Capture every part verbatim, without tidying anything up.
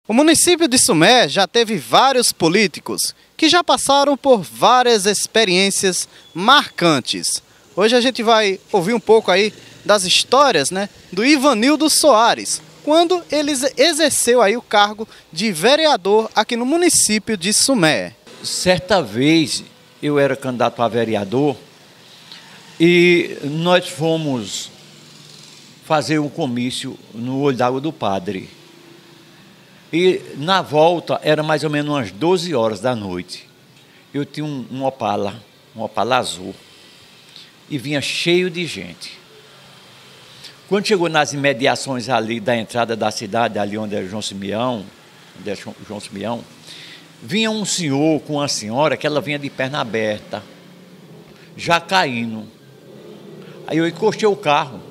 O município de Sumé já teve vários políticos que já passaram por várias experiências marcantes. Hoje a gente vai ouvir um pouco aí das histórias, né, do Ivanildo Soares, quando ele exerceu aí o cargo de vereador aqui no município de Sumé. Certa vez eu era candidato a vereador e nós fomos fazer um comício no Olho d'Água do Padre. E na volta era mais ou menos umas doze horas da noite. Eu tinha um, um Opala, um Opala azul, e vinha cheio de gente. Quando chegou nas imediações ali da entrada da cidade, ali onde é João Simeão, onde é João Simeão, vinha um senhor com uma senhora que ela vinha de perna aberta, já caindo. Aí eu encostei o carro,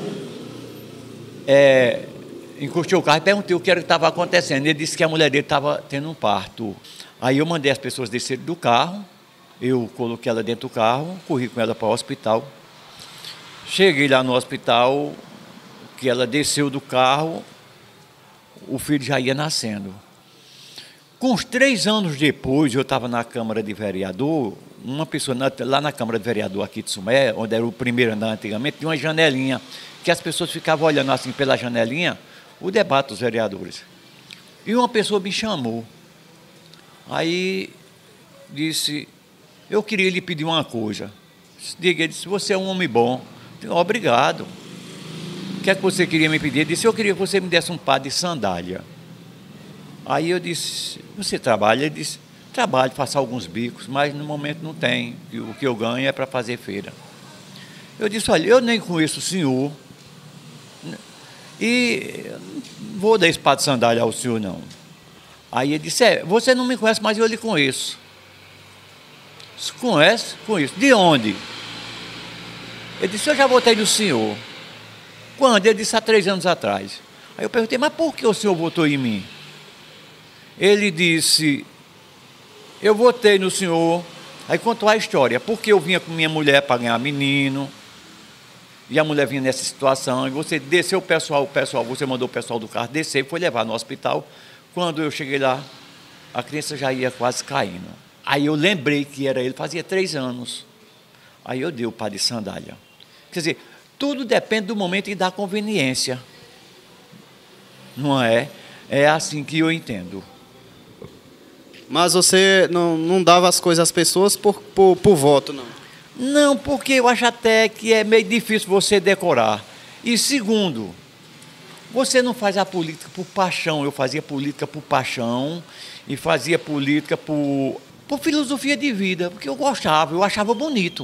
é, encostei o carro e perguntei o que era que estava acontecendo. Ele disse que a mulher dele estava tendo um parto. Aí eu mandei as pessoas descerem do carro, eu coloquei ela dentro do carro, corri com ela para o hospital. Cheguei lá no hospital, que ela desceu do carro, o filho já ia nascendo. Com uns três anos depois, eu estava na Câmara de Vereador, uma pessoa lá na Câmara de Vereador aqui de Sumé, onde era o primeiro andar antigamente, tinha uma janelinha, que as pessoas ficavam olhando assim pela janelinha, o debate dos vereadores. E uma pessoa me chamou. Aí disse, eu queria lhe pedir uma coisa. Diga, ele disse, você é um homem bom. Eu disse, obrigado. O que é que você queria me pedir? Ele disse, eu queria que você me desse um par de sandália. Aí eu disse, você trabalha? Ele disse, trabalho, faço alguns bicos, mas no momento não tem. O que eu ganho é para fazer feira. Eu disse, olha, eu nem conheço o senhor e vou dar esse par de sandália ao senhor, não. Aí ele disse, é, você não me conhece, mas eu lhe conheço. Se conhece? Conheço. De onde? Ele disse, eu já votei no senhor. Quando? Ele disse, há três anos atrás. Aí eu perguntei, mas por que o senhor votou em mim? Ele disse, eu votei no senhor. Aí contou a história, porque eu vinha com minha mulher para ganhar menino, e a mulher vinha nessa situação, e você desceu o pessoal, o pessoal, você mandou o pessoal do carro descer, foi levar no hospital. Quando eu cheguei lá, a criança já ia quase caindo. Aí eu lembrei que era ele, fazia três anos. Aí eu dei o par de sandália. Quer dizer, tudo depende do momento e da conveniência. Não é? É assim que eu entendo. Mas você não, não dava as coisas às pessoas por, por, por voto, não? Não, porque eu acho até que é meio difícil você decorar. E segundo, você não faz a política por paixão. Eu fazia política por paixão e fazia política por, por filosofia de vida, porque eu gostava, eu achava bonito.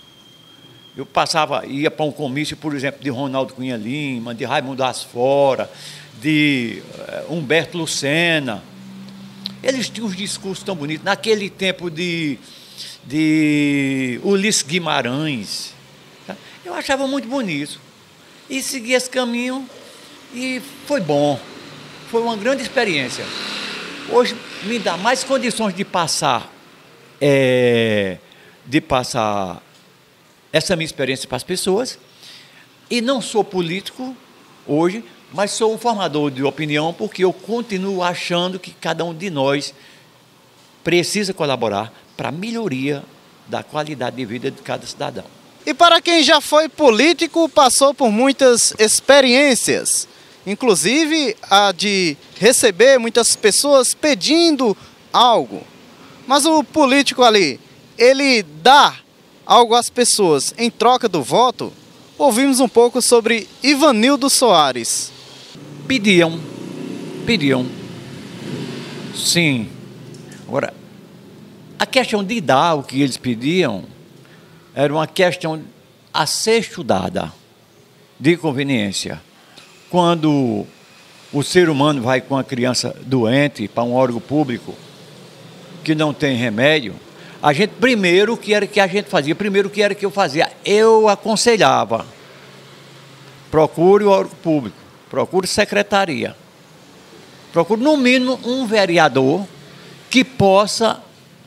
Eu passava, ia para um comício, por exemplo, de Ronaldo Cunha Lima, de Raimundo Asfora, de uh, Humberto Lucena. Eles tinham uns discursos tão bonitos. Naquele tempo de, de Ulisses Guimarães, tá? Eu achava muito bonito. E segui esse caminho e foi bom. Foi uma grande experiência. Hoje me dá mais condições de passar, é, de passar essa minha experiência para as pessoas. E não sou político hoje, mas sou um formador de opinião, porque eu continuo achando que cada um de nós precisa colaborar para a melhoria da qualidade de vida de cada cidadão. E para quem já foi político, passou por muitas experiências, inclusive a de receber muitas pessoas pedindo algo. Mas o político ali, ele dá algo às pessoas em troca do voto? Ouvimos um pouco sobre Ivanildo Soares. Pediam, pediam, sim. Agora, a questão de dar o que eles pediam era uma questão a ser estudada, de conveniência. Quando o ser humano vai com a criança doente para um órgão público que não tem remédio, a gente, primeiro, o que era que a gente fazia? Primeiro, o que era que eu fazia? Eu aconselhava, procure o órgão público, procure secretaria, procure, no mínimo, um vereador que possa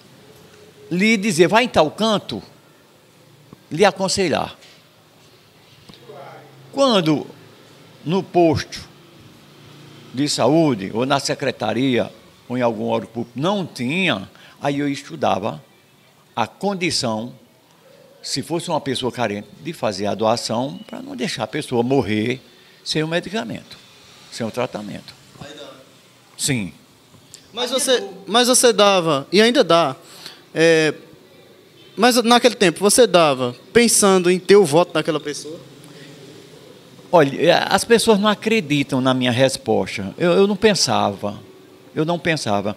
lhe dizer, vai em tal canto, lhe aconselhar. Quando, no posto, de saúde, ou na secretaria, ou em algum órgão público, não tinha, aí eu estudava a condição, se fosse uma pessoa carente, de fazer a doação para não deixar a pessoa morrer sem o medicamento, sem o tratamento. Sim. Mas você, mas você dava, e ainda dá, é, mas naquele tempo você dava pensando em ter o voto daquela pessoa? Olha, as pessoas não acreditam na minha resposta. Eu, eu não pensava. Eu não pensava.